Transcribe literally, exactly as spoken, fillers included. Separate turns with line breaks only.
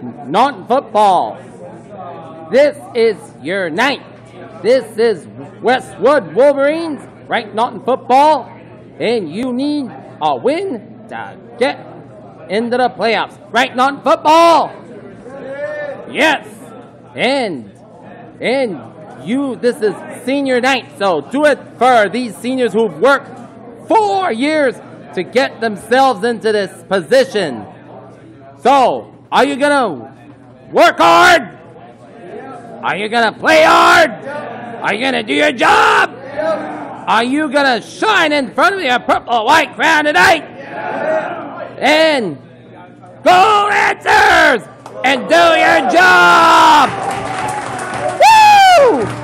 Norton football. This is your night. This is Westwood Wolverines, right? Norton football, and you need a win to get into the playoffs, right? Norton football. Yes, and and you. This is senior night, so do it for these seniors who've worked four years to get themselves into this position. So, are you gonna work hard? Are you gonna play hard? Are you gonna do your job? Are you gonna shine in front of your purple white crowd tonight? And go Lancers! And do your job! Woo!